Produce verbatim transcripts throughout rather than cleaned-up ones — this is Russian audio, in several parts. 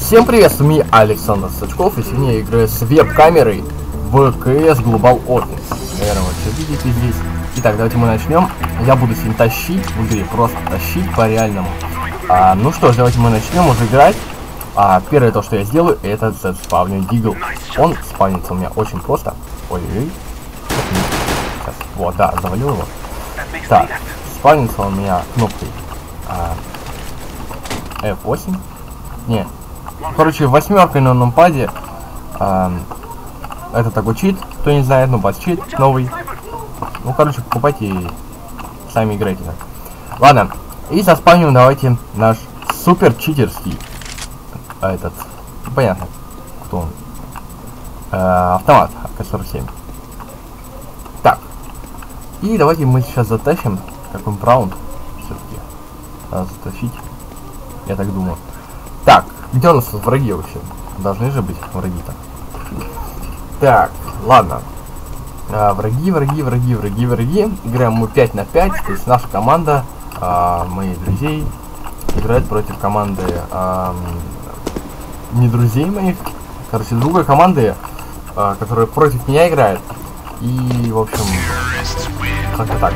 Всем привет, с вами Александр Сачков, и сегодня я играю с веб-камерой в си эс Global Offense. Наверное, вы все видите здесь. Итак, давайте мы начнем. Я буду сегодня тащить в игре, просто тащить по-реальному. А, ну что ж, давайте мы начнем уже играть. А, первое то, что я сделаю, это спавню Дигл. Он спавнится у меня очень просто. Ой-ой-ой. Вот, да, завалил его. Так, спавнится он у меня кнопкой а, эф восемь. Не. Короче, восьмеркой на нумпаде. А, это такой чит, кто не знает, нумпад чит новый. Ну, короче, покупайте и сами играйте. Так. Ладно, и заспавним давайте наш супер читерский этот, понятно, кто он. Э, автомат а ка сорок семь. Так. И давайте мы сейчас затащим какой-нибудь раунд. Все-таки надо затащить. Я так думаю. Так, где у нас тут враги вообще? Должны же быть враги-то. Так, ладно. А, враги, враги, враги, враги, враги. Играем мы пять на пять. То есть наша команда, а, моих друзей, играет против команды а, не друзей моих. Короче, другой команды, а, которая против меня играет. И, в общем, как-то так.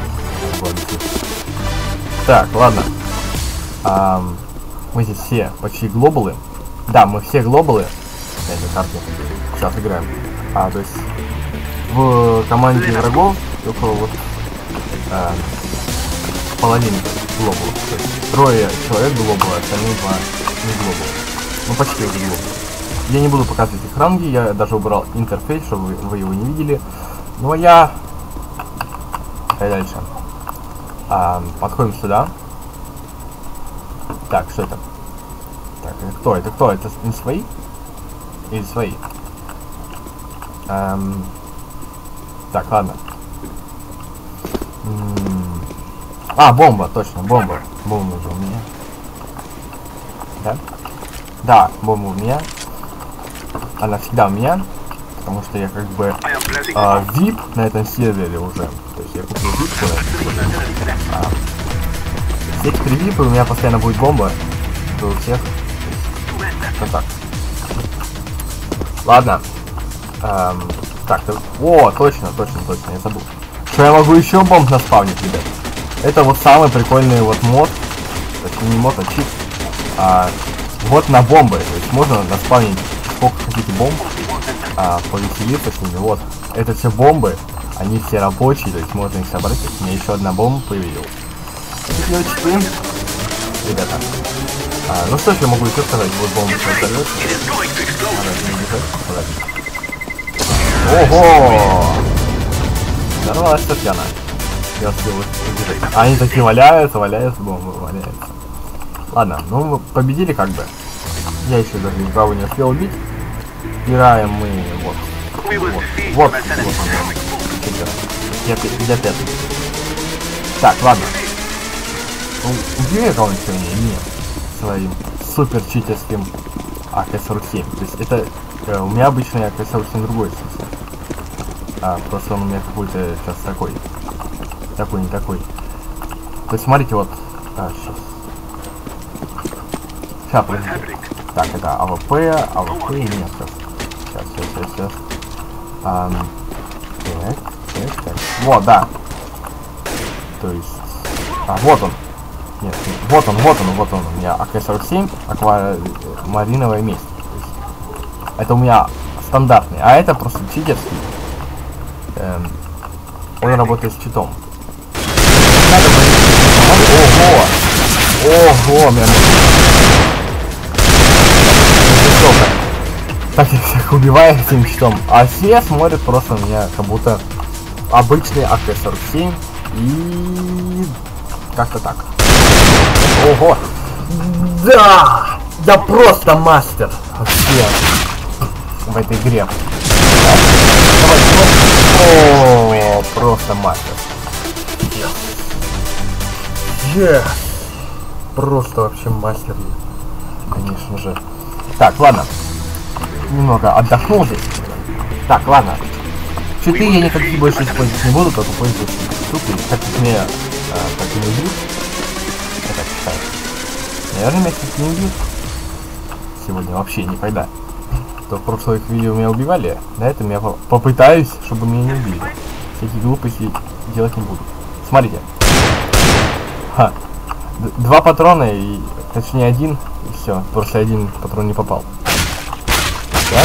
Так, ладно. А, мы здесь все почти глобалы. Да, мы все глобалы. На этой карте сейчас играем. А, то есть в команде врагов только вот а, половина глобалов. То есть трое человек глобалы, остальные два не глобалы. Ну почти уже глобалы. Я не буду показывать их ранги, я даже убрал интерфейс, чтобы вы, вы его не видели. Но я... И дальше. А, подходим сюда. Так, что это? Так, это кто? Это кто? Это не свои? Или свои? Эм... Так, ладно. М-м- а, бомба, точно, бомба. Бомба уже у меня. Да? Да, бомба у меня. Она всегда у меня. Потому что я как бы а, ви ай пи на этом сервере уже. То есть я купил ви ай пи. А, все теперь ви ай пи, у меня постоянно будет бомба. У всех. Контакт. Ладно. Эм, так, так, о, точно, точно, точно, я забыл. Что я могу еще бомб наспавнить, ребят? Это вот самый прикольный вот мод. Точнее, не мод, а чип. А, вот на бомбы. То есть можно наспавнить сколько хотите бомб. А, повеселиться с ними. Вот. Это все бомбы. Они все рабочие, то есть можно их собрать. У меня еще одна бомба появилась. Ребята. А, ну что ж я могу еще сказать? Вот бомба взорвется. Ого! Взорвалась Татьяна. Я успел убежать. Они такие валяются, валяются, бомбы валяются. Ладно, ну мы победили как бы. Я еще даже никого не успел убить. Играем мы вот. Вот. Вот. Вот. Я, я пятый. Так, ладно. Убью я кого-нибудь сегодня? Нет. Своим супер читерским а ка сорок семь. То есть это э, у меня обычно а ка сорок семь другой смысл. А просто он у меня какой-то сейчас такой. Такой, не такой. То есть смотрите, вот. А, сейчас. Сейчас, подождите. Так, это а вэ пэ, а вэ пэ, нет, сейчас. Сейчас, сейчас, сейчас, сейчас. А, так, так, так. Вот, да. То есть. А, вот он. Нет, нет, вот он, вот он, вот он. У меня а ка сорок семь, аквамариновая месть. Это у меня стандартный, а это просто читерский. Эм, он работает с читом. Ого! Ого, меня... Так я всех убиваю этим читом. А все смотрят просто на меня как будто обычный а ка сорок семь. И... как-то так. Ого! Да! Да просто мастер! Вообще! В этой игре. Давай, давай. О, просто мастер. Yes. Просто вообще мастер. Конечно же. Так, ладно. Немного отдохнул здесь. Так, ладно. Читы я никакие больше использовать не буду, только пользуюсь штукой. Так как мне так и не убьют. Я так считаю. Наверное, меня чуть не убьют. сегодня вообще никогда. То в прошлых видео меня убивали, на этом я попытаюсь, чтобы меня не убили. Всякие глупости делать не буду. Смотрите. Ха. Два патрона, и точнее один, и все. Просто один патрон не попал. Так.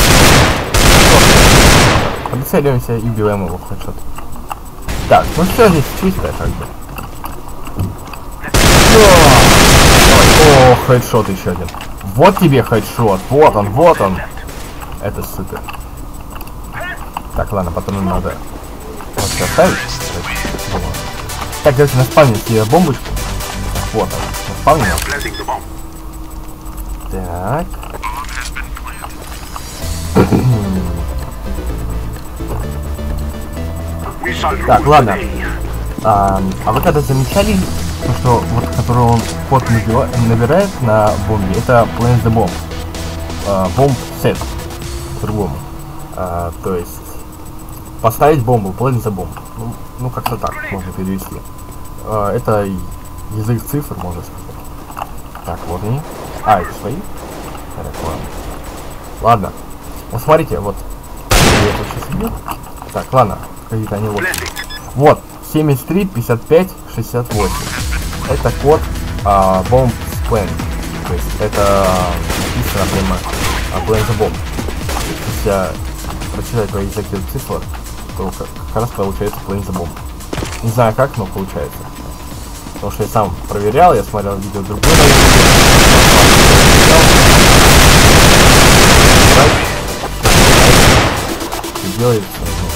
Подцеливаемся и убиваем его в хедшот. Так, ну все здесь чисто, как бы. О, хедшот еще один. Вот тебе хедшот. Вот он, вот он. Это супер. Так, ладно, потом надо вот все оставить. Так, давайте наспавним себе бомбочку. Вот он, наспавним. Так. Так, ладно. А, а вы когда замечали, то, что вот который он код набирает на бомбе, это Plant the Bomb. А, бомб сет. По-другому. А, то есть поставить бомбу, Plant the Bomb. Ну, ну как-то так можно перевести. А, это язык цифр, можно сказать. Так, вот они. А, это свои? Так, ладно. Ладно. Вот смотрите, вот. Я это сейчас убью. Так, ладно. Какие-то они вот. Вот. семьдесят три пятьдесят пять шестьдесят восемь. Это код а, Bomb Plan. То есть это написано прямо а, Plan the Bomb. Если прочитать твои всякие цифры, то как, как раз получается Plan the Bomb. Не знаю как, но получается. Потому что я сам проверял, я смотрел видео другое. И делается.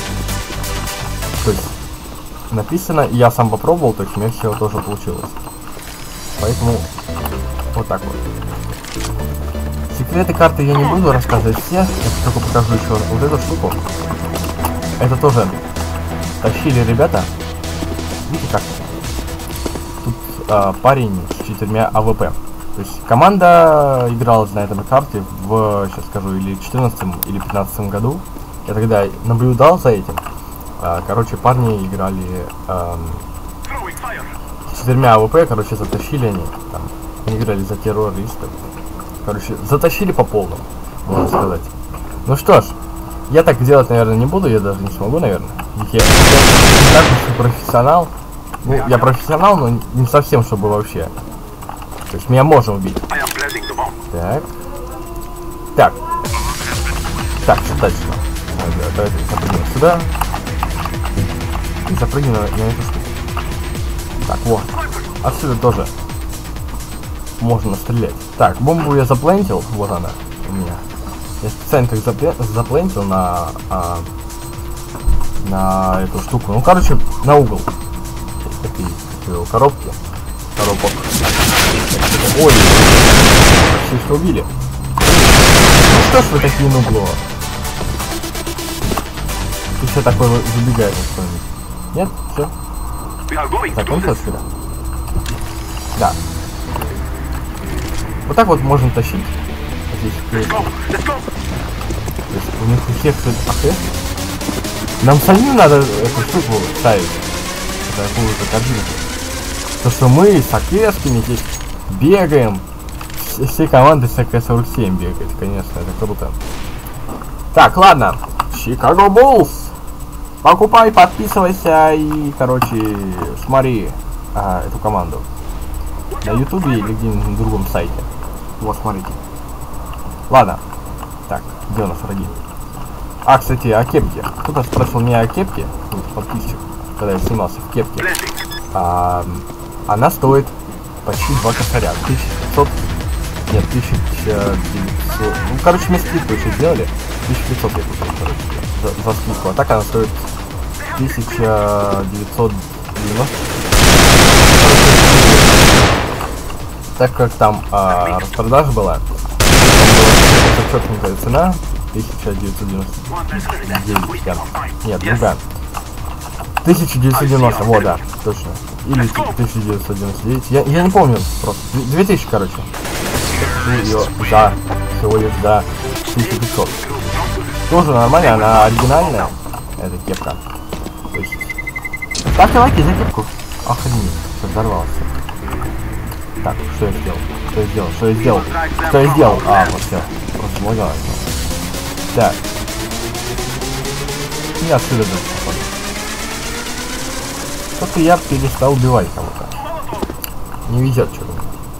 То есть написано, и я сам попробовал, то есть у меня все тоже получилось. Поэтому вот так вот. Секреты карты я не буду рассказывать все, я только покажу еще вот эту штуку. Это тоже тащили ребята. Видите как? Тут а, парень с четырьмя А В П. То есть команда игралась на этой карте в, сейчас скажу, или четырнадцатом или пятнадцатом году. Я тогда наблюдал за этим. А, короче, парни играли а, с четырьмя А В П, короче, затащили они. Там, они играли за террористов. Короче, затащили по полному, можно сказать. Ну что ж, я так делать, наверное, не буду, я даже не смогу, наверное. Я, я не так уж и профессионал. Ну, я профессионал, но не совсем, чтобы вообще. То есть меня можно убить. Так. Так. Так, что дальше? Давайте запрыгнем сюда. И запрыгнем на, на эту штуку. Так, вот. Отсюда тоже можно стрелять. Так, бомбу я заплентил. Вот она у меня. Я специально как заплентил на, а, на эту штуку. Ну, короче, на угол. Такие, такие коробки. Коробок. Ой, почти что убили. Ну что ж вы такие нугло? Ты все такое забегаешь на что-нибудь? Нет? Все? Закончил сюда? Да. Вот так вот можно тащить. Здесь, то есть у них у всех АХ. Нам самим надо эту штуку ставить. Какую-то корзинку. То, что мы с АКшками здесь бегаем. Все команды с А К сорок семь бегают, конечно, это круто. Так, ладно. Chicago Bulls. Покупай, подписывайся и, короче, смотри а, эту команду. На ютубе или где-нибудь на другом сайте. Вот, смотрите. Ладно. Так, где у нас враги? А, кстати, о кепке. Кто-то спросил меня о кепке. Вот, подписчик, когда я снимался в кепке. А, она стоит почти два косаря. тысяча пятьсот. Нет, тысяча девятьсот. Ну, короче, мы скидку еще сделали. тысяча пятьсот я купил, короче, за, за скидку. А так она стоит тысяча девятьсот девяносто. Так как там а, распродажа была, там была четкая цена, тысяча девятьсот девяносто девять, да. Нет, другая. тысяча девятьсот девяносто, вот, да, точно. Или тысяча девятьсот девяносто девять, я, я не помню, просто. две тысячи, короче. Ее за, всего лишь за тысячу пятьсот. Тоже нормально, она оригинальная, эта кепка. То есть, ставьте лайки за кепку. Охренеть, взорвался. Так, что я сделал? Что я сделал? Что я сделал? Что я сделал? А, вот все. Просто лагалось. Так. И отсюда даже походу. Только я перестал убивать кого-то. Не везет что-то.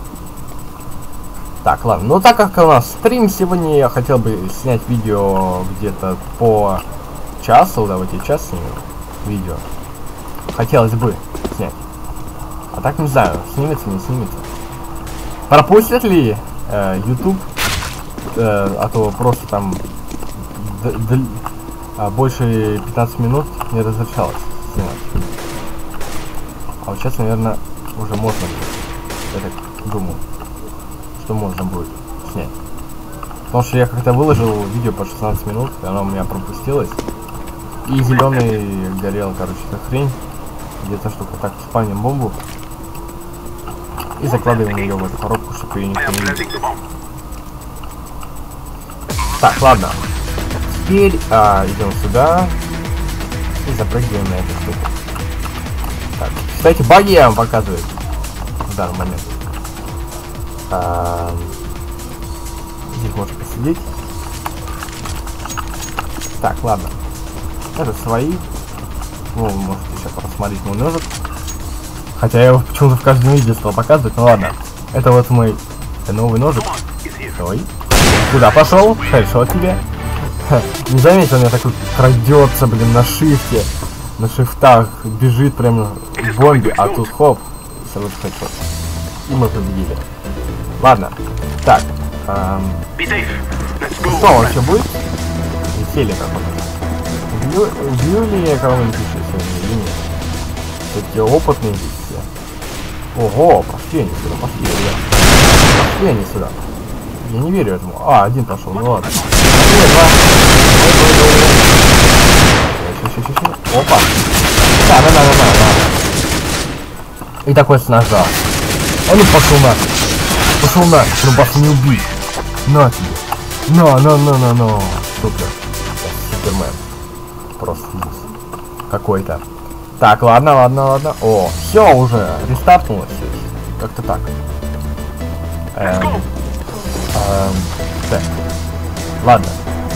Так, ладно. Ну так как у нас стрим сегодня, я хотел бы снять видео где-то по часу. Давайте час снимем видео. Хотелось бы снять. А так не знаю, снимется, не снимется. Пропустят ли э, YouTube, э, а то просто там д д а, больше пятнадцати минут не разрешалось снимать. А вот сейчас, наверное, уже можно будет. Я так думаю, что можно будет снять. Потому что я как-то выложил видео по шестнадцать минут, и оно у меня пропустилось. И зеленый горел, короче, эта хрень. Где-то штука. Так, спамим бомбу. И закладываем ее в эту коробку, чтобы ее никто не видел. Так, ладно. Теперь а, идем сюда. И запрыгиваем на эту штуку. Так, кстати, баги я вам показываю в данный момент. А, здесь можно посидеть. Так, ладно. Это свои. Ну, вы можете сейчас посмотреть мой ножик. Хотя я его почему-то в каждом видео стал показывать. Ну ладно. Это вот мой новый ножик. Ой. Куда пошел? Хедшот тебе. Не заметил, у меня так вот крадется, блин, на шифте. На шифтах бежит прямо в бомбе, а тут хоп. Сразу хедшот. И мы победили. Ладно. Так. Эм... Что вообще будет? Веселье какое-то. Убью ли я кого-нибудь еще сегодня или нет? Все-таки опытные здесь все. Ого, пошли они сюда, пошли, ребят. Пошли они сюда. Я не верю этому. А, один пошел, ну ладно. Нет, два. Еще, еще, еще. Опа. Да, да, да, да, да. И такой с ножа. А ну пошел на. Пошел на. Ну бас не убить. На тебе. На, на, на, на, на. Супер. Супермен. Просто здесь. Какой-то. Так, ладно, ладно, ладно. О, все уже. Рестартнулось. Как-то так. Эм, эм, так. Ладно.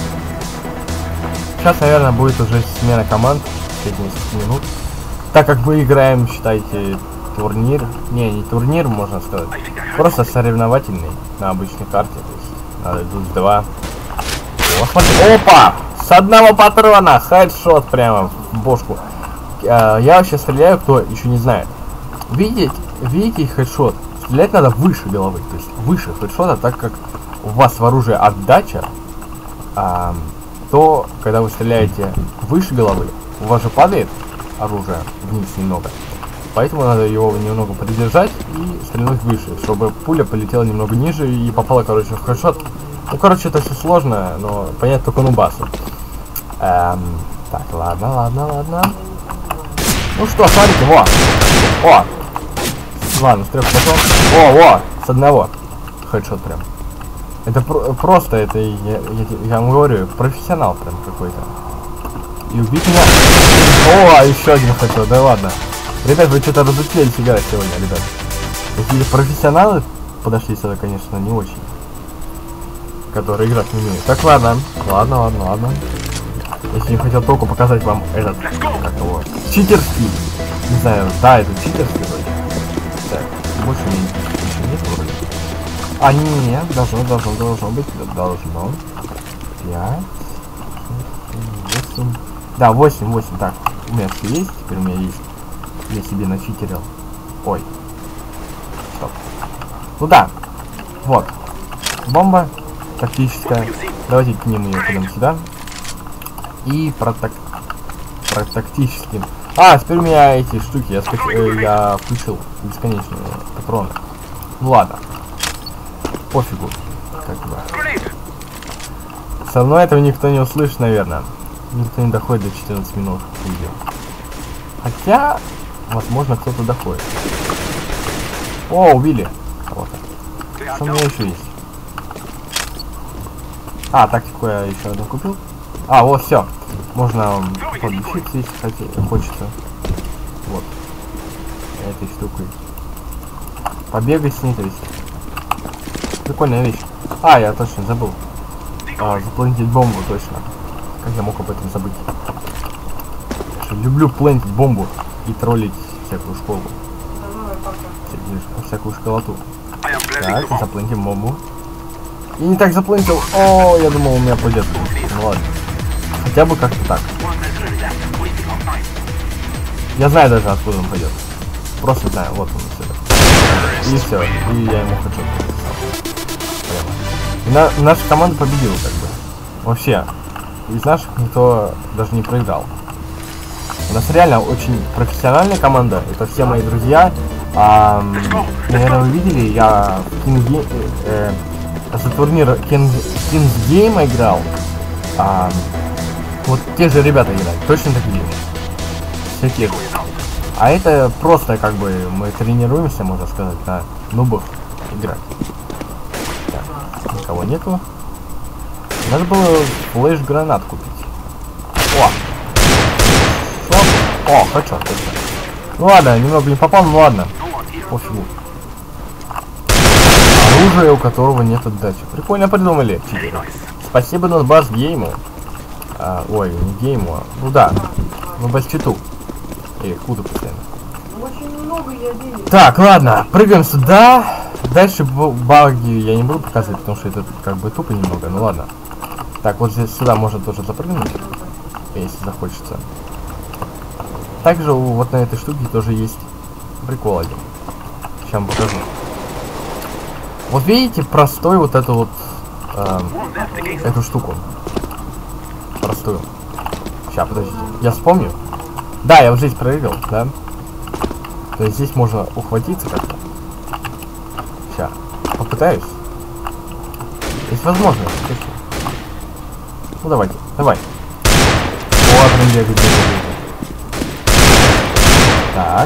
Сейчас, наверное, будет уже смена команд. Через несколько минут. Так как мы играем, считайте, турнир. Не, не турнир, можно сказать. Просто соревновательный на обычной карте. То есть надо тут два. О, смотри. Опа! С одного патрона! Хедшот прямо в бошку. Я вообще стреляю, кто еще не знает. Видите, видите хедшот? Стрелять надо выше головы, то есть выше хедшота, так как у вас в оружии отдача, а, то когда вы стреляете выше головы, у вас же падает оружие вниз немного. Поэтому надо его немного придержать и стрельнуть выше, чтобы пуля полетела немного ниже и попала, короче, в хедшот. Ну, короче, это все сложно, но понять только нубасу. Эм, так, ладно, ладно, ладно. Ну что, смотрите, во! О! Ладно, с трех патрон. О, во! С одного. Хедшот прям. Это про просто, это, я, я, я вам говорю, профессионал прям какой-то. И убить меня... О, еще один хедшот, да ладно. Ребят, вы что-то разучились играть сегодня, ребят. Если профессионалы подошли сюда, конечно, не очень. Которые играть не умеют. Так, ладно. Ладно, ладно, ладно. Если не хотел только показать вам этот, как его, читерский. Не знаю, да, это читерский вроде. Так, больше ничего нет вроде. А, нет, должно, должно, должно быть, должно. пять, восемь. Да, восемь, восемь, так. У меня все есть, теперь у меня есть. Я себе начитерил. Ой. Стоп. Ну да. Вот. Бомба тактическая. Давайте кинем ее прямо сюда. И про, так... про тактическим. А, теперь у меня эти штуки, я, скач... э, я включил бесконечные патроны. Ну ладно. Пофигу. Как бы. Все равно этого никто не услышит, наверное. Никто не доходит до четырнадцати минут видео. Хотя, возможно, кто-то доходит. О, убили кого-то. Что у меня еще есть? А, тактику я еще одну купил. А, вот, все. Можно подлечиться, если хотите, хочется. Вот. Этой штукой. Побегать с ней, то есть. прикольная вещь. А, я точно забыл. А, заплантить бомбу, точно. Как я мог об этом забыть? Я же люблю плантить бомбу и троллить всякую школу. Всякую, всякую школоту. Так, заплантим бомбу. И не так заплантил. О, я думал, у меня пойдет. Ну ладно. Хотя бы как-то так. Я знаю даже, откуда он пойдет. Просто знаю, вот он сюда. И все. И я ему хочу. На, наша команда победила, как бы. Вообще. Из наших никто даже не проиграл. У нас реально очень профессиональная команда. Это все мои друзья. А, наверное, вы видели, я в Кинге, э, за турнир Kings Game играл. А, вот те же ребята играют. Точно такие же. Все те же. А это просто как бы мы тренируемся, можно сказать, на нубах играть. Так, никого нету. Надо было флеш-гранат купить. О! Что? О, хочу, хочу. Ну ладно, немного не попал, ну ладно. Пофигу. Оружие, у которого нет отдачи. Прикольно придумали. Спасибо Нотбас Гейму. А, ой, не Гейму, а... Ну да. Ну Басчиту. Эй, куда постоянно? Так, ладно, прыгаем сюда. Дальше баги я не буду показывать, потому что это как бы тупо немного, ну ладно. Так, вот здесь сюда можно тоже запрыгнуть, если захочется. Также вот на этой штуке тоже есть прикол один. Сейчас вам покажу. Вот видите, простой вот эту вот э, эту штуку. Простую. Сейчас, подождите. Я вспомню. Да, я вот здесь прыгал, да? То есть здесь можно ухватиться как-то. Сейчас. Попытаюсь. Есть возможность. Ну давайте, давай. Вот он бегает, бегает, бегает. Так.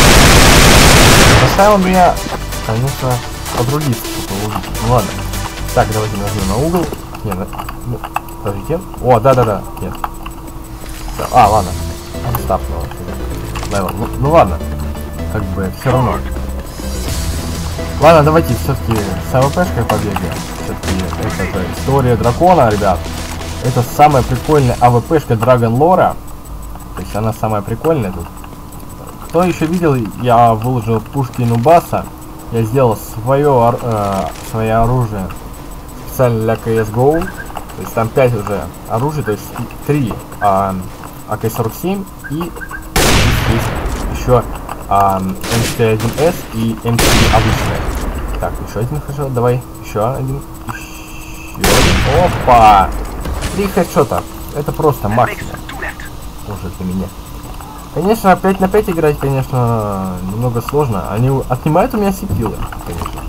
Заставил меня, конечно, подрулиться. Ну ладно. Так, давайте нажмем на угол. Не, на... ну, подождите. О, да-да-да. Нет. Да. А, ладно. Стап, ну, ну, ну ладно. Как бы все равно. Ладно, давайте все-таки с АВПшкой побегаем. Все-таки это, это история дракона, ребят. Это самая прикольная АВПшка Dragon Lore. То есть она самая прикольная тут. Кто еще видел, я выложил пушки Нубаса. Я сделал свое, э, свое оружие специально для си эс го. То есть там пять уже оружий, то есть три а ка сорок семь и есть еще а, эм четыре один эс и эм четыре обычная. Так, еще один хедшот, давай, еще один, еще один. Опа! Три хедшота. Это просто максимум. Уже для меня. Конечно, пять на пять играть, конечно, немного сложно. Они отнимают у меня сипилы, конечно.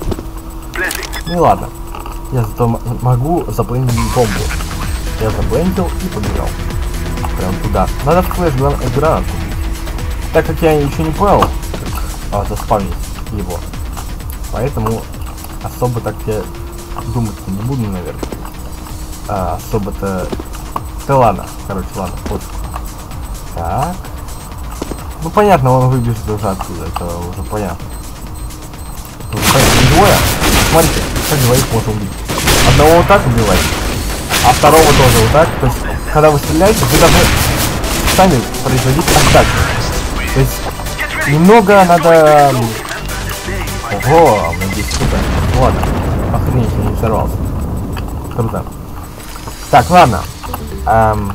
Ну ладно. Я зато могу заплентить бомбу. Я заплентил и побежал. Прям туда. Надо флеш гранат купить. Так как я еще не понял, как а, заспавнить его. Поэтому особо так я думать не буду, наверное. А, особо-то... Да ладно. Короче, ладно, пофиг. Так. Ну понятно, он выбежит уже отсюда, это уже понятно. Это уже понятно. Двое. Смотрите, как двоих можно убить. Одного вот так убивать, а второго тоже вот так. То есть, когда вы стреляете, вы должны сами производить отдачу. То есть, немного надо... Ого, у меня здесь круто. Ладно, охренеть, я не взорвался. Круто. Так, ладно. Эм...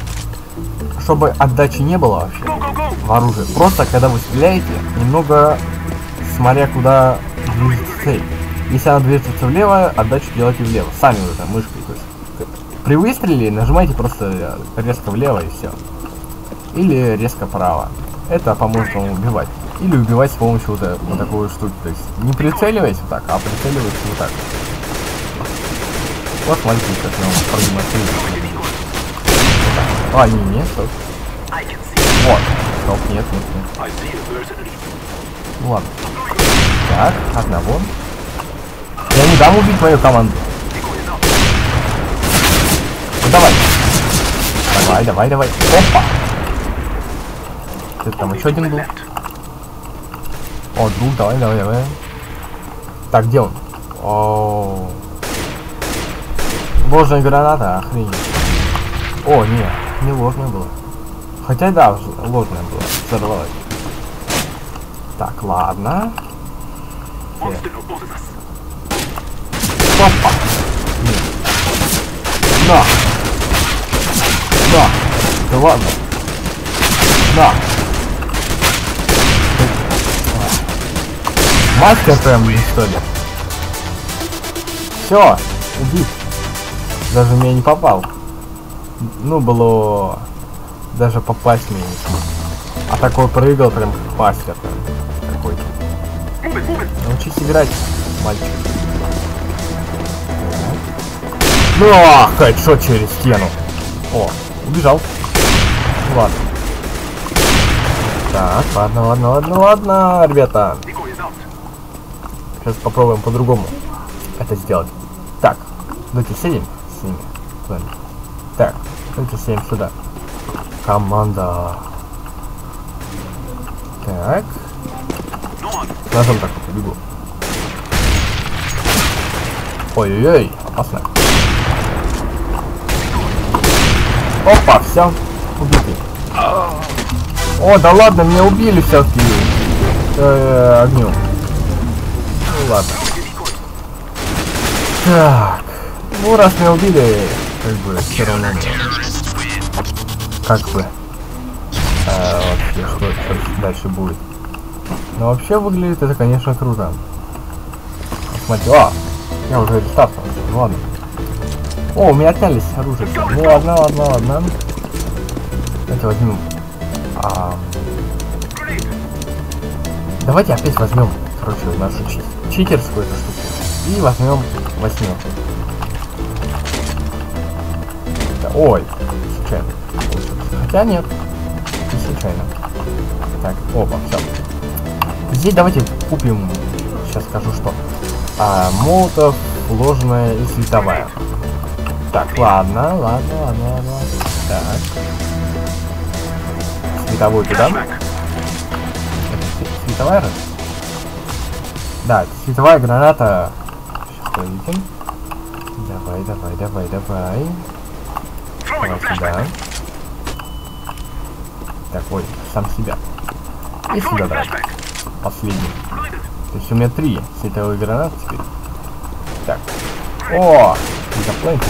Чтобы отдачи не было вообще в оружии. Просто, когда вы стреляете, немного смотря куда движется цель. Если она движется влево, отдачу делайте влево. Сами уже мышкой. То есть, при выстреле нажимайте просто резко влево и все. Или резко вправо. Это поможет вам убивать. Или убивать с помощью вот, вот такой штуки. То есть не прицеливаясь вот так, а прицеливаясь вот так. Вот смотрите, как я вам продемонстрирую. А, не, нет, стоп. Вот. Стоп, нет, нет, нет. Ну ладно. Так, одного. Я не дам убить мою команду. Ну давай. Давай, давай, давай. Опа. Это там еще один был. О, друг, давай, давай, давай. Так, где он? О, ложная граната, охренеть. О, не, не ложная была. Хотя да, ложная была. Взорвалась. Так, ладно. Опа! На! На! Да ладно! На! Мастер прям, что ли? Все, убит. Даже меня не попал. Ну, было... Даже попасть меня не смог. А такой прыгал прям как мастер. Какой-то. Научись играть, мальчик. Ну, ах, хэдшот через стену. О, убежал. Ну, ладно. Так, ладно, ладно, ладно, ладно, ребята. Сейчас попробуем по-другому это сделать. Так, давайте сядем с ними. Так, давайте сядем сюда. Команда. Так. Ножом так вот убегу. Ой-ой-ой, опасно. Опа, все, убиты. О, да ладно, меня убили все-таки э, огнем. Ну ладно. Так, ну раз меня убили, как бы все равно. Как бы. А, вообще, что, что дальше будет? Но вообще выглядит это, конечно, круто. Смотрите, а, я уже рестарт. Ну ладно. О, у меня отнялись оружие. Ну ладно, ладно, ладно. Давайте возьмем. А... Давайте опять возьмем, короче, нашу чи читерскую эту штуку. И возьмем восьмерку. Да, ой, случайно. Хотя нет, не случайно. Так, опа, все. Здесь давайте купим, сейчас скажу что. А, молотов, ложная и световая. Так, ладно, ладно, ладно, ладно. Так. Световую туда. Это световая раз? Да, световая граната. Сейчас поведем. Давай, давай, давай, давай. Давай сюда. Так, ой, сам себя. И сюда давай. Последний. То есть у меня три световые гранаты теперь. Так. О! Запленчу.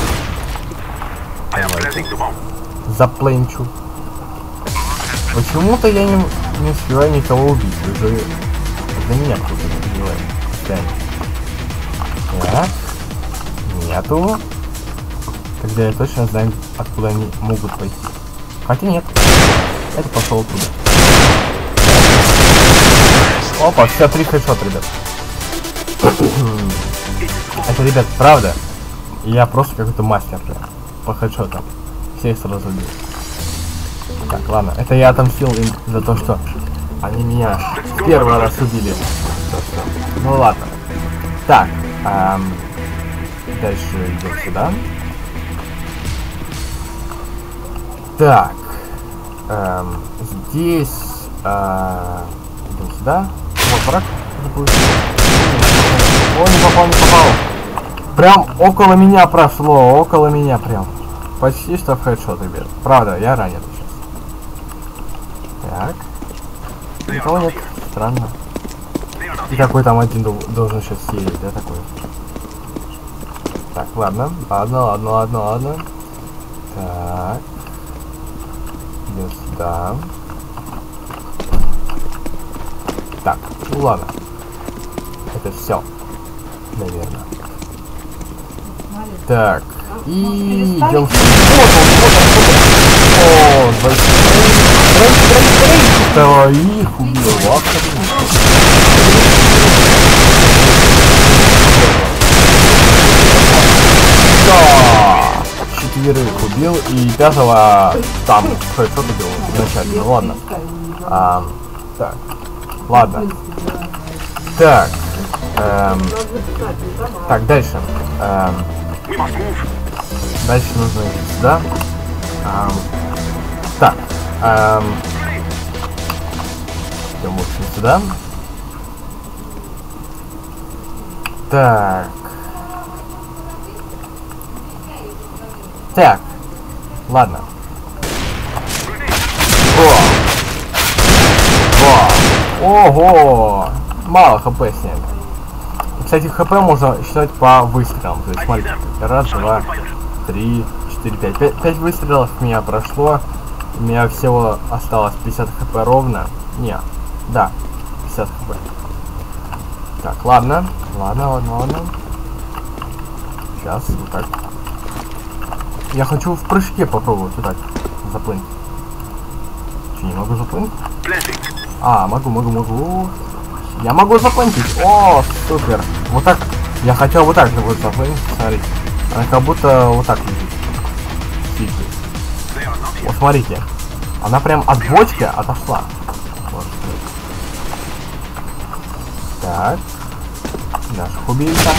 Запленчу. Почему-то я не, не успеваю никого убить. Уже за меня кто-то делает. Так. Нету. Тогда я точно знаю, откуда они могут пойти. Хотя нет. Это пошел оттуда. Опа, все, три хэдшот, ребят. Это, ребят, правда. Я просто какой-то мастер, да, по хэдшотам. Всех сразу убил. Так, ладно. Это я отомстил им за то, что они меня в первый раз убили. Ну ладно. Так. Эм, дальше идем сюда. Так. Эм, здесь... Э, идем сюда. Вот враг. О, не попал, не попал. Прям около меня прошло, около меня прям. Почти что в хэдшот, ребят. Правда, я ранен сейчас. Так. Никого нет. Странно. И какой там один должен сейчас сидеть, да, такой? Так, ладно. Ладно, ладно, ладно, ладно. Так. Идем сюда. Так, ну ладно. Это все. Наверное. Так. И идем сюда. О, большой. Их убил. Да. Четверых убил и пятого там что-то убил вначале. Ну ладно. А, так. Ладно. Так. Эм, так, дальше. Эм, дальше нужно идти сюда. Эм, так. Эм, идем лучше сюда. Так. Так. Ладно. О! О! Ого! Мало хп сняли. Кстати, хп можно считать по выстрелам. То есть, смотрите, раз, два, три, четыре, пять. Пять, пять выстрелов у меня прошло. У меня всего осталось пятьдесят хп ровно. Не, да, пятьдесят хп. Так, ладно. Ладно, ладно, ладно. Сейчас, вот так. Я хочу в прыжке попробовать вот так заплыть. Че, не могу заплыть? А, могу, могу, могу. Я могу заплантить. О, супер. Вот так. Я хотел вот так же вот заплантить. Смотрите. Она как будто вот так лежит. Вот смотрите. Она прям от бочки отошла. Вот. Так. Наших убили там.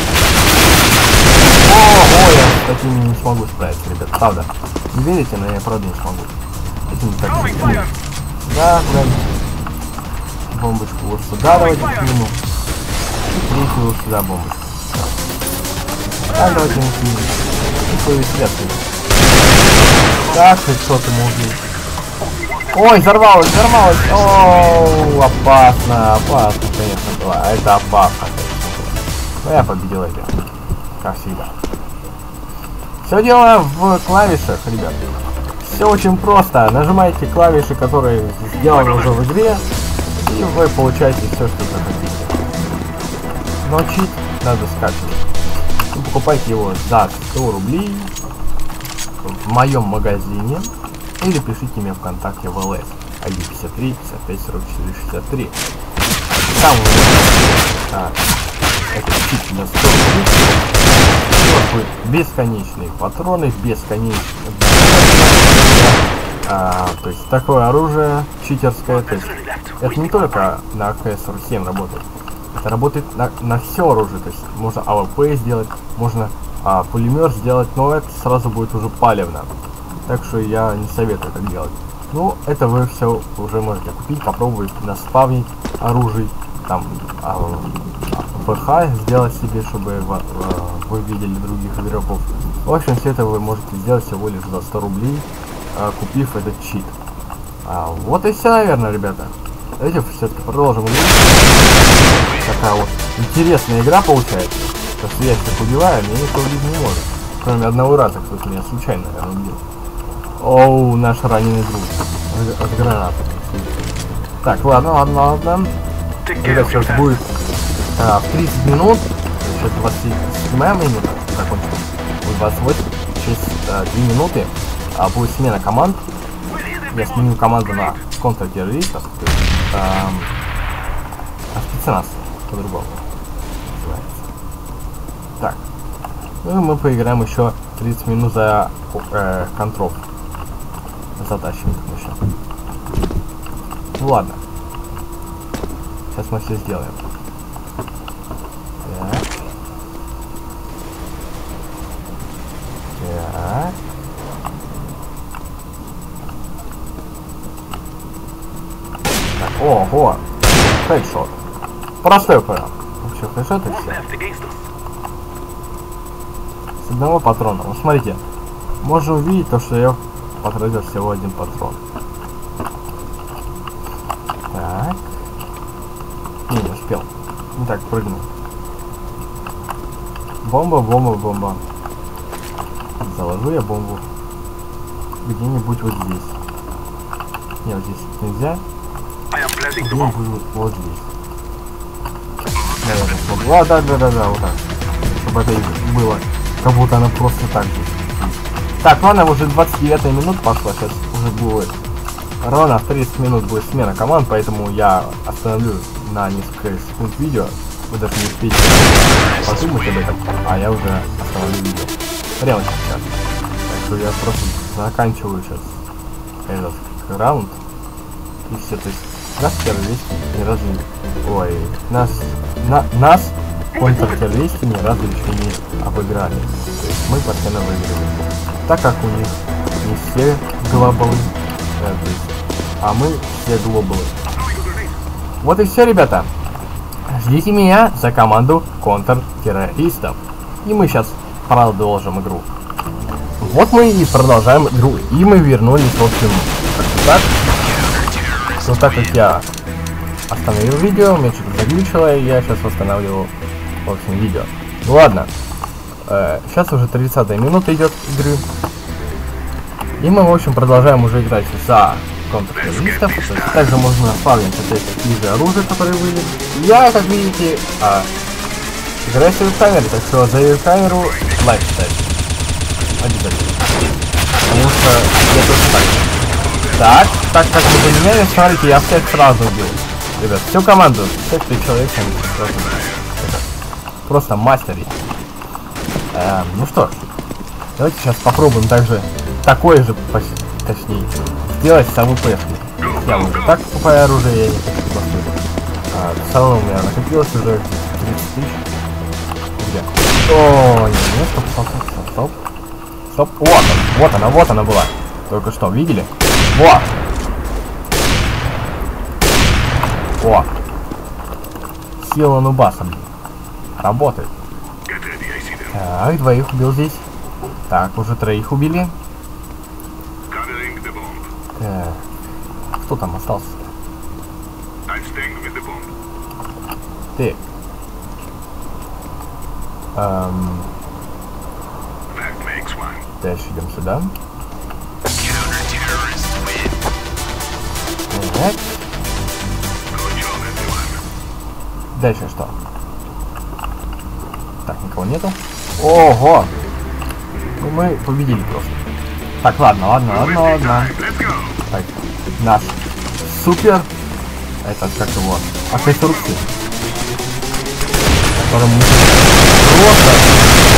Ого, я с такими не смогу справиться, ребят. Правда. Не верите, но я правда не смогу. Этим так не смогу. Да, да. Бомбочку вот сюда давайте кинем. И третью вот сюда бомбочку. Так, давайте не кинем. И повеселятся. Так, что ты можешь. Ой, взорвалась, взорвалась. Оу, опасно, опасно, конечно, было. А это опасно. Но я победил, ребят. Как всегда. Все дело в клавишах, ребят. Все очень просто. Нажимаете клавиши, которые сделаны уже в игре. И вы получаете все, что захотите. Но чит надо скачивать. И покупайте его за сто рублей в моем магазине. Или пишите мне ВКонтакте в ЛС. ай ди пятьдесят три пятьдесят пять сорок четыре шестьдесят три. Там у меня а, это чит на сто рублей. Бесконечные патроны, бесконечные. А, то есть такое оружие читерское, то есть это не только на эй ка сорок семь работает, это работает на, на все оружие, то есть можно а вэ пэ сделать, можно а, пулемет сделать, но это сразу будет уже палевно, так что я не советую так делать. Ну, это вы все уже можете купить, попробовать наспавнить оружие, там а, пэ ха сделать себе, чтобы вы, вы видели других игроков. В общем, все это вы можете сделать всего лишь за сто рублей. Купив этот чит. А, вот и все, наверное, ребята. Давайте все-таки продолжим. Такая вот интересная игра получается. Потому что я всех убиваю, меня никто убить не может. Кроме одного раза, кто-то меня случайно, наверное, убил. Оу, наш раненый друг. От, от гранаты. Так, ладно, ладно, ладно. Ребят, сейчас будет а, в тридцать минут. Сейчас двадцать седьмая минута. Закончилось. Будет двадцать восемь. Через а, две минуты. А будет смена команд. Я сменю команду на контртеррористов. То есть, эм, а спецназ по-другому называется. Так. Ну и мы поиграем еще тридцать минут за э, контрол. Затащим еще. Ну ладно. Сейчас мы все сделаем. Так. Так. Ого! Хедшот. Простой прям. Вообще хедшот и все. С одного патрона. Вот смотрите. Можно увидеть то, что я потратил всего один патрон. Так. Не, не успел. Не так прыгнул. Бомба, бомба, бомба. Заложу я бомбу. Где-нибудь вот здесь. Не, вот здесь нельзя. Где-нибудь вот здесь. Наверное, смогу. А, да, да, да, да, вот так. Чтобы это было. Как будто она просто так здесь. Так, ладно, уже двадцать девятая минута пошла. Сейчас уже будет. Ровно в тридцать минут будет смена команд, поэтому я остановлю на несколько секунд видео. Вы даже не успеете подумать об этом, а я уже остановлю видео. Прямо сейчас. Так что я просто заканчиваю сейчас этот раунд. И все, то есть нас террористы ни разу не... Ой, нас... На, нас контртеррористы ни разу еще не обыграли. То есть мы постоянно выигрываем. Так как у них не все глобалы, э, то есть, а мы все глобалы. Вот и все, ребята. Ждите меня за команду контртеррористов. И мы сейчас продолжим игру. Вот мы и продолжаем игру. И мы вернулись, в общем, как-то так. Но так как я остановил видео, меня что-то заглючило, и я сейчас восстанавливаю, в общем, видео. Ну ладно. Э, сейчас уже тридцатая минута идет игры. И мы, в общем, продолжаем уже играть за контртеррористов. Также можно спавнить опять такие же оружия, которые были. Я, как видите, а, играю с веб-камерой, так что за веб-камеру лайк ставьте. Обязательно. Потому что я тоже так. Так, так как мы поменяли, смотрите, я всех сразу убил. Ребят, всю команду, всех три человека, просто, просто мастер. Э, ну что ж, давайте сейчас попробуем также такое же, точнее, сделать с АВП-шкой. Я уже так покупаю оружие, я не хочу просто. А, в целом у меня накопилось уже тридцать тысяч. Где? О, нет, нет, стоп, стоп, стоп, стоп. Стоп, вот она, вот она, вот она была. Только что, видели? Вот! О! Сила нубаса, блин. Работает. Так, двоих убил здесь. Так, уже троих убили. Так. Кто там остался-то? Ты. Эм... Дальше идем сюда. Так. Дальше что? Так, никого нету. Ого! Ну, мы победили просто. Так, ладно, ладно, ладно, ладно. Так, наш супер. Это как его? Аксессорцы. Которым мы просто...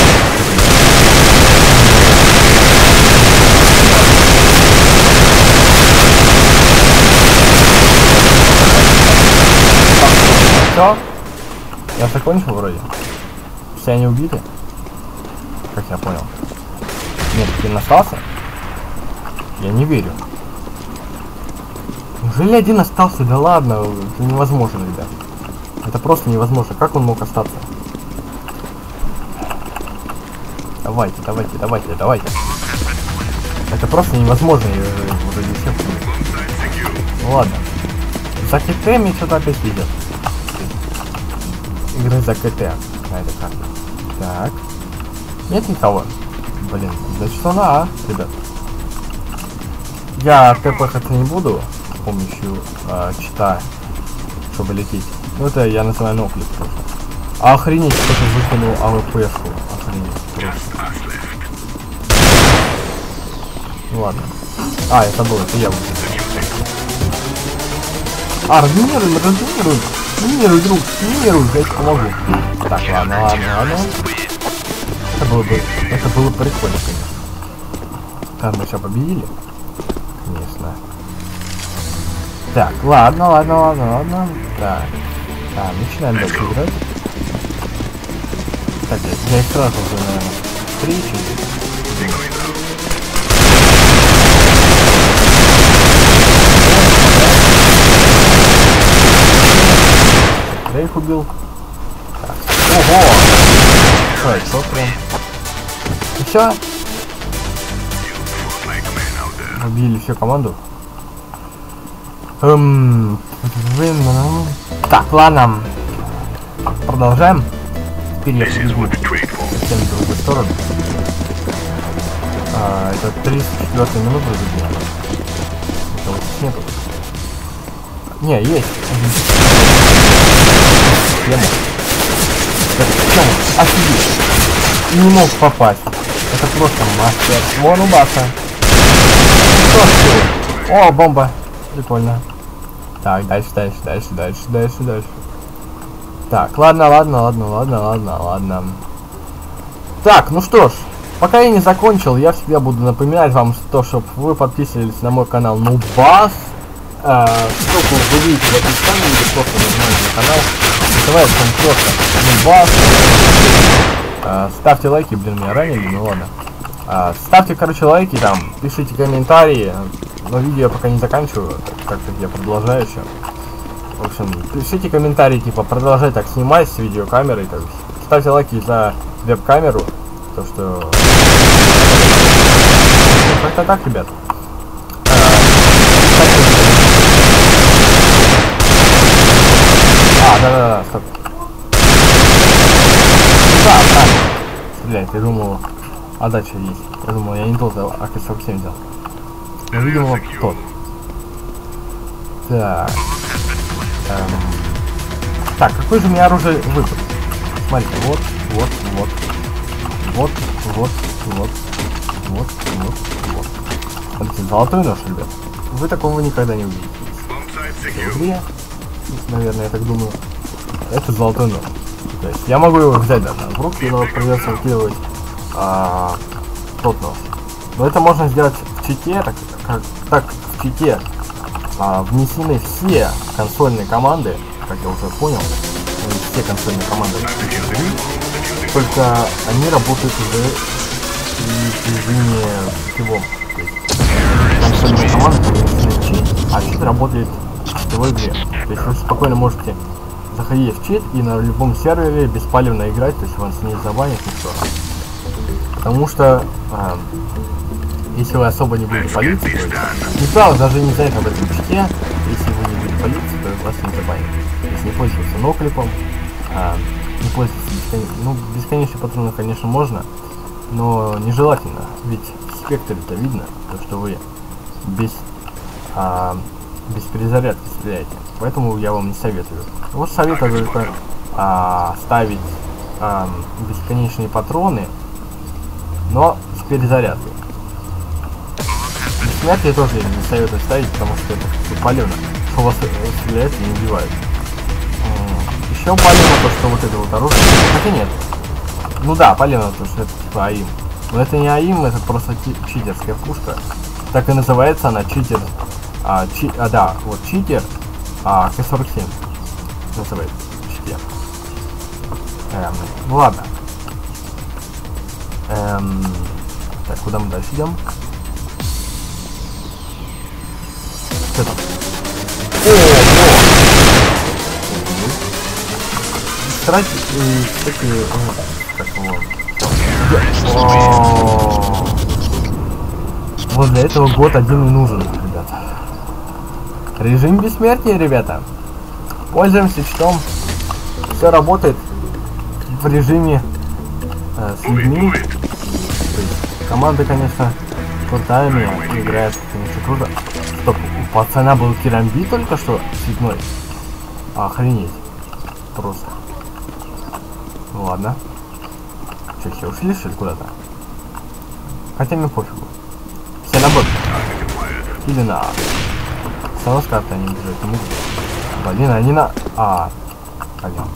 Все? Я закончил вроде. Все они убиты? Как я понял. Нет, один остался? Я не верю. Неужели один остался? Да ладно, это невозможно, ребят. Это просто невозможно. Как он мог остаться? Давайте, давайте, давайте, давайте. Это просто невозможно. Вроде всех. Ну ладно. За КТ мне что-то опять идет. Игры за КТ на этой карте. Так. Нет никого. Блин, значит она, а, ребят. Я ТП-хаться не буду с помощью э, чита, чтобы лететь. Ну это я называю ноклик просто. А охренеть, кто-то выкинул АВП-шку. Охренеть. Ну ладно. А, это было, это я выкинул. А, разминируем, разминируем. Минируй, друг, минируй, я тебе помогу. Так, ладно, ладно, ладно. Это было бы, это было прикольно, конечно. Как мы сейчас победили? Конечно. Так, ладно, ладно, ладно, ладно. Так, а, начинаем дальше играть. Так, я, я их сразу уже, наверное, встречу. Я их убил. Так. Ого! Что это? Что прям? И все? Убили всю команду. Эм... Так, ладно. Продолжаем. Теперь я побегу совсем в другую сторону. А, это тридцать четвёртая минута вроде. Никого здесь нету. Не, есть. Тема. Тема. Офигеть. И не мог попасть. Это просто мастер. Вон у баса. О, бомба. Прикольно. Так, дальше, дальше, дальше, дальше, дальше, дальше. Так, ладно, ладно, ладно, ладно, ладно, ладно. Так, ну что ж. Пока я не закончил, я всегда буду напоминать вам, то, чтобы вы подписывались на мой канал Нубас. А, ссылку вы видите в описании, или просто нажимаете на канал. Называется он просто Нубас. А, ставьте лайки, блин, меня ранили, ну ладно. А, ставьте, короче, лайки там, пишите комментарии. Но видео я пока не заканчиваю, так как я продолжаю еще. В общем, пишите комментарии, типа, продолжай так снимать с видеокамерой, так, ставьте лайки за веб-камеру, то что... Как-то так, ребят. А, да-да-да, стоп. Да, да. Стреляет, я думал, отдача есть. Я думал, я не тот, а К сорок семь взял. Я видел вот тот. Так. Эм. Так, какое же у меня оружие выбор? Смотрите, вот, вот, вот. Вот, вот, вот. Вот, вот, вот. Смотрите, золотой нож, ребят. Вы такого никогда не увидите. Игре, наверное, я так думаю. Это золотой нож. То есть я могу его взять даже в руки, но придется выкидывать а, тот нож. Но это можно сделать в чите, так как так в чите а, внесены все консольные команды, как я уже понял, все консольные команды, только они работают уже в режиме всего. Консольные команды внесены в чит, а чит работает в его игре. То есть вы спокойно можете заходить в чит и на любом сервере беспалевно играть, то есть вас не забанят никто. Потому что э, если вы особо не будете палиться, то никто даже не знает об этом чите, если вы не будете палиться, то вас не забанят. Если не пользоваться ноклипом, э, не пользоваться бесконечным, ну, бесконечным патроном, конечно, можно, но нежелательно, ведь в спектре-то видно, то, что вы без, э, без перезарядки стреляете. Поэтому я вам не советую. Вот советую только а, ставить а, бесконечные патроны, но с перезарядкой. Бессмертие тоже не советую ставить, потому что это палевно, что вас стреляют и не убивают. Еще палевно то, что вот это вот оружие. Хотя нет. Ну да, палевно то, что это типа АИМ. Но это не АИМ, это просто читерская пушка. Так и называется она, читер. А, чи, а да, вот читер. А, К сорок семь называется читер. Эм, ну ладно. Эм, так, куда мы дальше идем? Что там? Кстати, кстати, как его? Вот для этого год один и нужен, ребята. Режим бессмертия, ребята. Пользуемся читом. Все работает в режиме э, с людьми. То есть, команда, конечно, крутая, меня играет, конечно, круто. Стоп, у пацана был керамби только что цветной. Охренеть. Просто. Ну ладно. Че, все ушли, что ли, куда-то? Хотя мне пофигу. Все на бок. Или на... С карты они бежат, не могут. Блин, они на... А, понятно.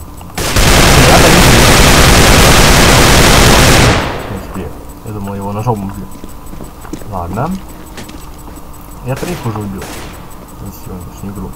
Я думал, его ножом убью. Ладно. Я троих уже убил за сегодняшнюю игру.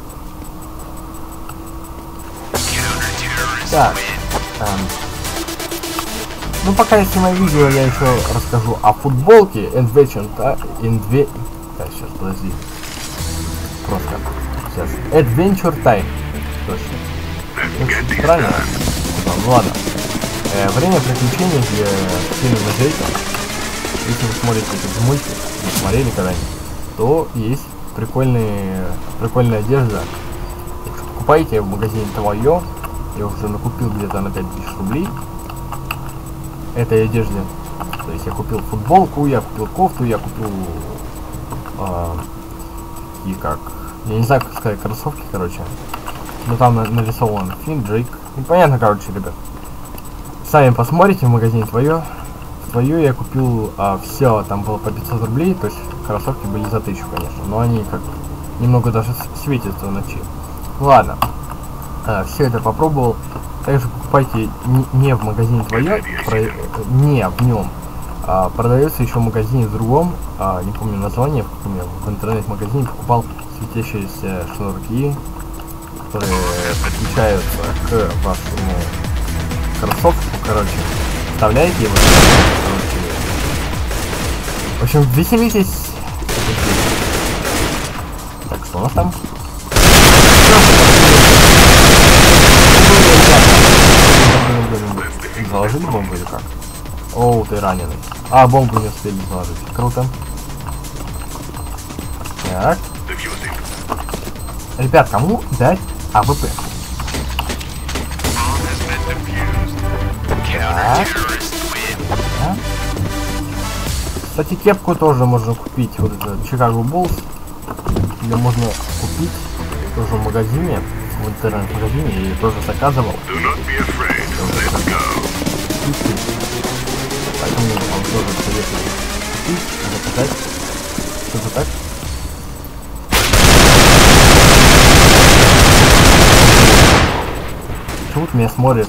Так. Эм. Ну, пока я снимаю видео, я еще расскажу о футболке Adventure Time. Так, сейчас, подожди. Просто. Сейчас. Adventure Time. Точно. Правильно? Ну ладно. Э, время приключений, где фильм на Джейка. Если вы смотрите этот мультик, не смотрели когда-нибудь, то есть прикольные, прикольная одежда. Так что покупайте в магазине Твое. Я уже накупил где-то на пять тысяч рублей этой одежды. То есть я купил футболку, я купил кофту, я купил э, и как, я не знаю, как сказать, кроссовки, короче. Но там нарисован Финн, Джейк. Непонятно, короче, ребят. Сами посмотрите в магазине Твое. В Твое я купил а, все, там было по пятьсот рублей, то есть кроссовки были за тысячу, конечно. Но они как немного даже светятся в ночи. Ладно. А, все это попробовал. Также покупайте не, не в магазине Твое, про, не в нем. А, продается еще в магазине в другом, а, не помню название, в, каком я в интернет-магазине покупал светящиеся шнурки, которые подключаются к вашему кроссовку, короче. Вставляете его, короче. В общем, веселитесь. Так, что у нас там? заложили бомбу или как? Оу, ты раненый. А, бомбу не успели заложить. Круто. Так. Ребят, кому дать АВП? Так. Да. Кстати, кепку тоже можно купить. Вот это Chicago Bulls. Ее можно купить тоже в магазине, в интернет-магазине. Я ее тоже заказывал. Поэтому я вам тоже советую купить, заказать. Что-то так. Почему-то меня смотрят.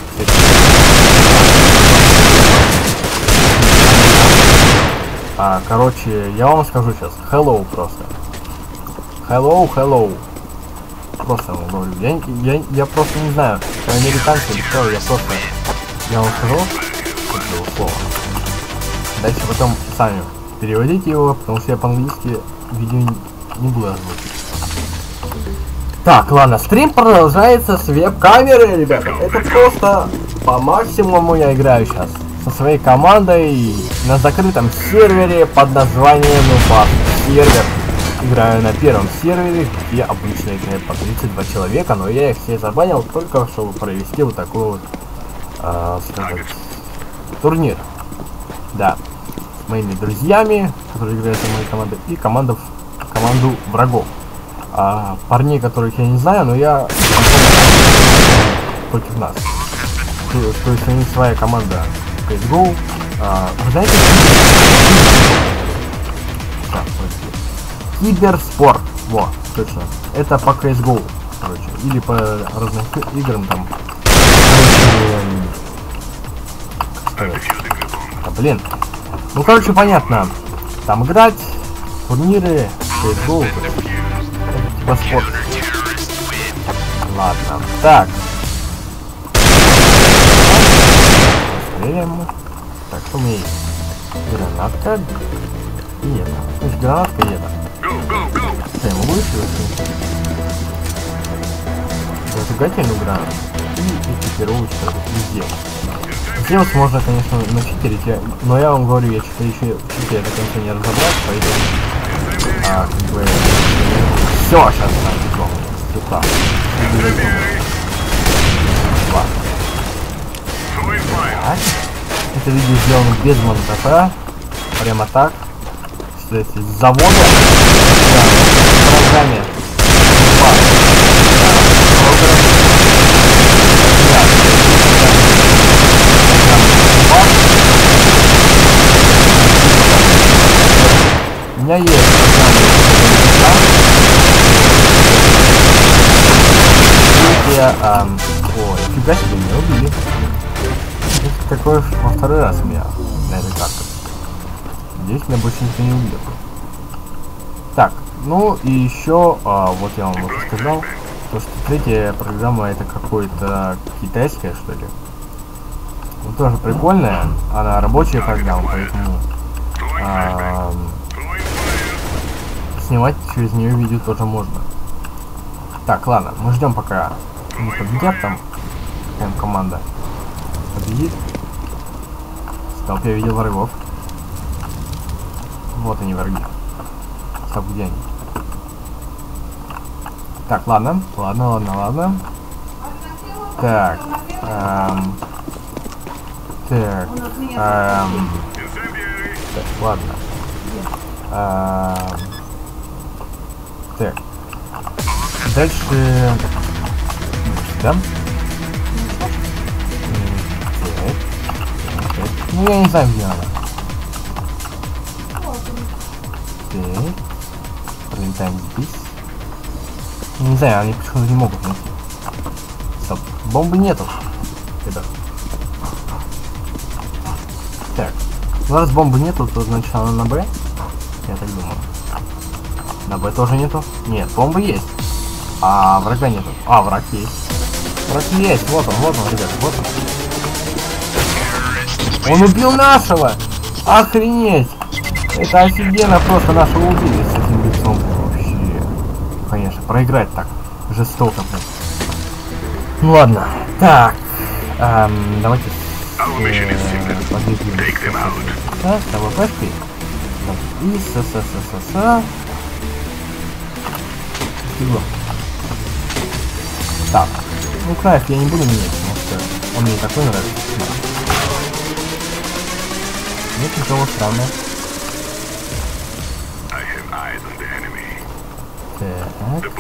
А, короче, я вам скажу сейчас. Hello просто. Hello, hello. Просто вам говорю. Я, я, я просто не знаю, американцы или что, я просто... Я вам скажу, это слово. Дальше потом сами переводите его, потому что я по-английски видео не, не буду озвучить. Так, ладно, стрим продолжается с веб-камеры, ребята. Это просто по максимуму я играю сейчас со своей командой на закрытом сервере под названием Нубас сервер. Играю на первом сервере, где обычно играет по тридцать два человека, но я их все забанил только чтобы провести вот такой вот, э, сказать, турнир. Да, с моими друзьями, которые играют за моей командой, и командов, команду врагов. А, парней, которых я не знаю, но я против нас. То, то есть у них своя команда си эс го. А, вы знаете, так, Киберспорт. Во, точно. Это по си эс го, короче. Или по разным играм там. Короче, а, блин. Ну, короче, понятно. Там играть, турниры, си эс го. Типа спорт. Ладно. Так. Стреляем. Так, что у меня есть? Гранатка. И это. То есть гранатка и это. Я могу еще выстрелить? Зажигательную гранату. И экипировочную везде. Сделать можно, конечно, начитерить, я, но я вам говорю, я что-то еще чуть до конца не разобрать, поэтому а, как бы все сейчас там типа. Так. Это видео сделано без монтажа, прямо так, что это с завода, да, в программе. У меня есть я, а, о, нифига себе, меня убили. Это такое во второй раз меня на этой карте. Здесь меня больше никто не убил. Так, ну и еще, а, вот я вам уже сказал, то, что третья программа это какой-то китайская, что ли. Ну, тоже прикольная, она рабочая программа, поэтому а, снимать через нее видео тоже можно. Так, ладно, мы ждем, пока не победят там, там команда победит. В толпе видел врагов. Вот они, враги. Стоп, где они? Так, ладно, ладно, ладно, ладно. Так, эм, так, эм, так, ладно. Эм, так. Дальше... Да? Ну, я не знаю, где она. Так. Пролетаем здесь. Не знаю, они почему-то не могут найти. Стоп. Бомбы нету. Ребят. Так. Ну, раз бомбы нету, то значит она на Б. Я так думаю. На Б тоже нету. Нет, бомбы есть. А врага нету. А, враг есть. Враг есть. Вот он, вот он, ребят, вот он. Он убил нашего! Охренеть! Это офигенно, просто нашего убили с этим лицом. Вообще. Конечно, проиграть так жестоко. Ну ладно. Так. Эм, давайте Подвигли. Да, с АВПшкой. И с с с с с Фиго. Так. Ну, Крайф я не буду менять, потому что он мне такой нравится. Нет ничего странного. Так.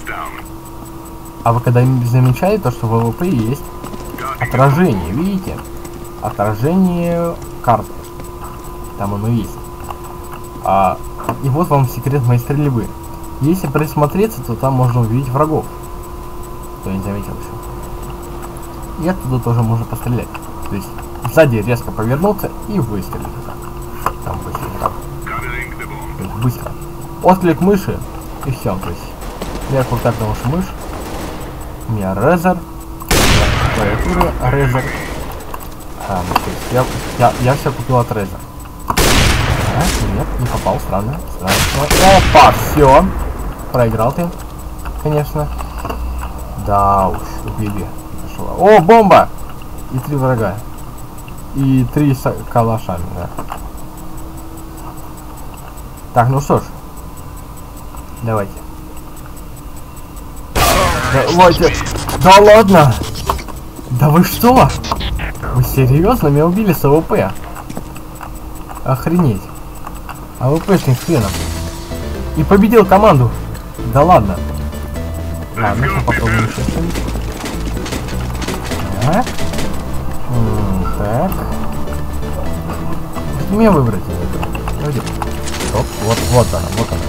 А вы когда-нибудь замечали то, что в АВП есть отражение, видите? Отражение карты. Там оно есть. А, и вот вам секрет моей стрельбы. Если присмотреться, то там можно увидеть врагов. Кто не заметил еще. И оттуда тоже можно пострелять. То есть сзади резко повернуться и выстрелить. Там выстрелить так. То есть быстро. Отклик мыши и все. То есть я крутак на вашу мышь. У меня резер. Клавиатура резер. А, ну, то есть я, я, я все купил от резер. А, нет, не попал, странно. странно. Опа, все. Проиграл ты, конечно. Да уж, убили. О, бомба! И три врага. И три с калашами, да. Так, ну что ж. Давайте. Давайте. Да ладно! Да вы что? Вы серьезно меня убили с АВП? Охренеть. АВПшник с хреном. И победил команду. Да ладно. Ладно, попробуем еще что-нибудь. Так. М, так. Что мне выбрать? Давайте. Стоп. Вот, вот она, вот она.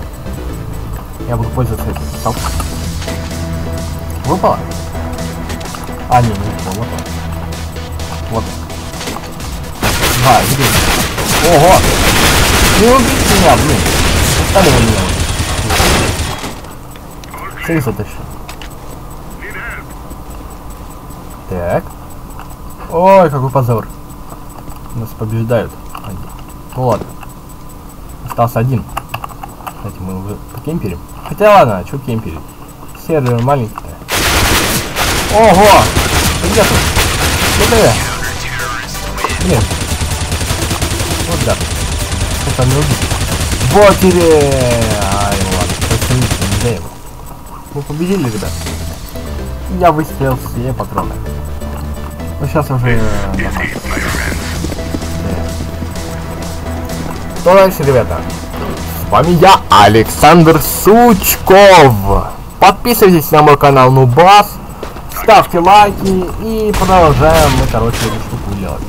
Я буду пользоваться этим. Стоп. Выпало? А, не, не выпало. Вот он. Вот он. Да, видите. Ого! Не убейте меня, блин. Оставили вы меня. Цель затащил. Так. Ой, какой позор. Нас побеждают. Ну ладно. Остался один. Кстати, мы уже покемперим. Хотя ладно, а что кемперить? Сервер маленький. Ого! Где тут? Где-то? Блин. Вот да. Это не убить. Ботери! Ай, ладно. Просунись, не дай его. Мы победили, ребят. Я выстрелил все патроны. Ну сейчас уже... Что дальше, ребята? С вами я, Александр Сучков. Подписывайтесь на мой канал Нубас. Ставьте лайки и продолжаем мы, короче, эту штуку делать.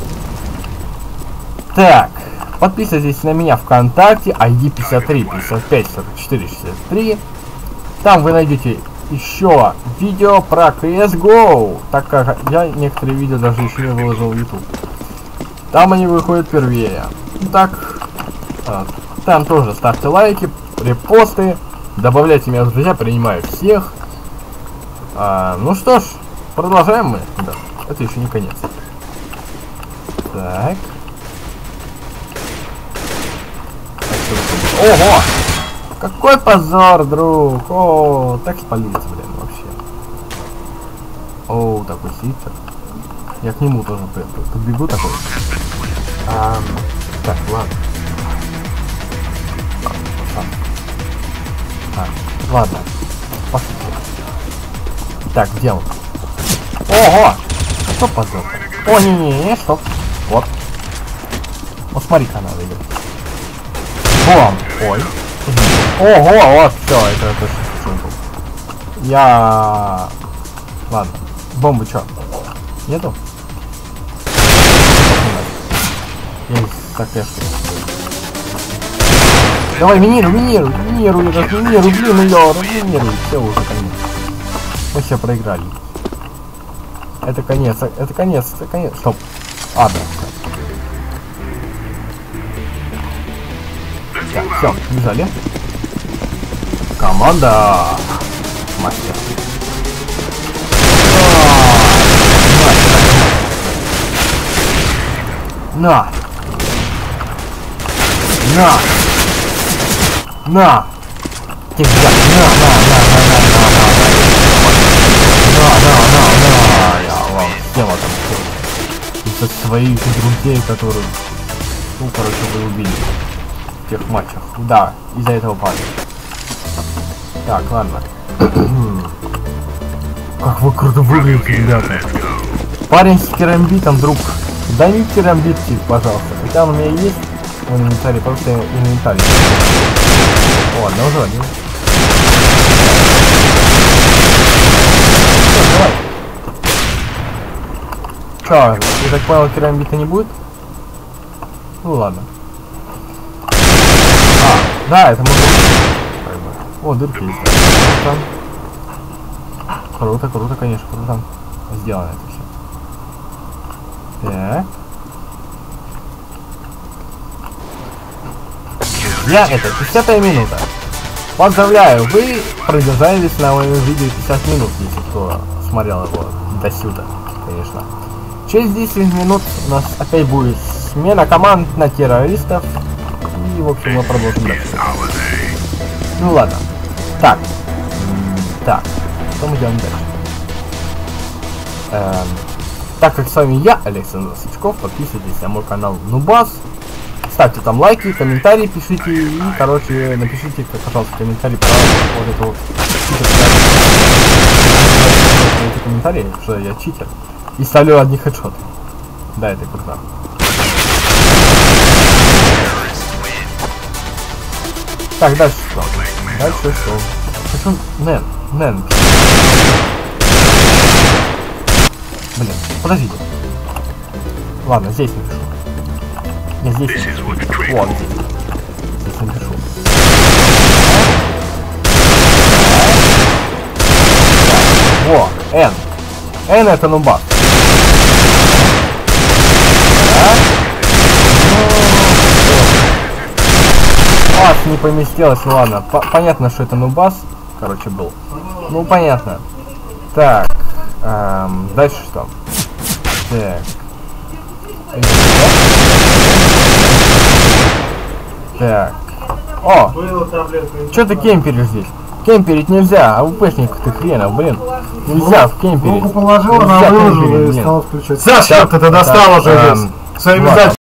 Так, подписывайтесь на меня ВКонтакте, ай ди пятьдесят три пятьдесят пять сорок четыре шестьдесят три. Там вы найдете еще видео про си эс го, так как я некоторые видео даже еще не выложил в YouTube. Там они выходят первее. Так, там тоже ставьте лайки, репосты, добавляйте меня в друзья, принимаю всех. А, ну что ж, продолжаем мы. Да, это еще не конец. Так. Ого! Какой позор, друг! О, так спалился, блин, вообще. О, такой ситер. Я к нему тоже подбегу такой. А, так, ладно. А, ладно. Пошли. Так, где он? Ого! Что позор? О, не-не-не, стоп. Вот. Вот смотри-ка, надо идет. Бом! Ой. Ого, вот, все, это, это был. Я... Ладно. Бомбы чё? Нету? Есть такая штука. Давай, минируй, минируй, минируй, разминируй, блин, ее, разминируй. Все, уже конец. Мы все проиграли. Это конец, это конец, это конец. Стоп. А, да. Так, все, бежали. Команда мастер. На! На! На! Ты взял! На, на, на, на, на, на, на, на, на, на, на, на, я вам сделал там. от своих друзей, которых, ну, короче, вы убили в тех матчах. Да, из-за этого парня. Так, ладно. Как вы круто выглядите, ребята. Парень с керамбитом, друг. Дай мне керамбит, пожалуйста. Хотя он у меня есть в инвентаре, просто инвентарь. О, ладно, уже один. Давай. Чё, я так понял, керамбита не будет? Ну ладно. А, да, это можно. О, дырки есть. Круто. Круто, круто, конечно, круто. Сделано это все. Так. Я это, десятая минута. Поздравляю, вы продержались на моем видео пятьдесят минут, если кто смотрел его до сюда, конечно. Через десять минут у нас опять будет смена команд на террористов. И, в общем, мы продолжим дальше. Ну ладно. Так. Так. Что мы делаем дальше? Эм, так как с вами я, Александр Сычков, подписывайтесь на мой канал Нубас. Ставьте там лайки, комментарии пишите и, короче, напишите, пожалуйста, комментарий про вот эту эти комментарии, что я читер. И ставлю одни хедшоты. Да, это круто. Так, дальше что? Дальше что? Хочу Нэн. Нэн. Блин, подождите. Ладно, здесь напишу. Я здесь напишу. Вот здесь. Здесь напишу. Во, Н. Н это нуба. Ас не поместилось, ладно. П понятно, что это нубас, короче, был. Ну, понятно. Так. Эм, дальше что? Так. Так. О! Что ты кемперишь здесь? Кемперить нельзя, а УПшник ты хренов, блин. Нельзя в кемперить. Руку положила, она выложила и стала включать. Саша, ты достал уже здесь. Своими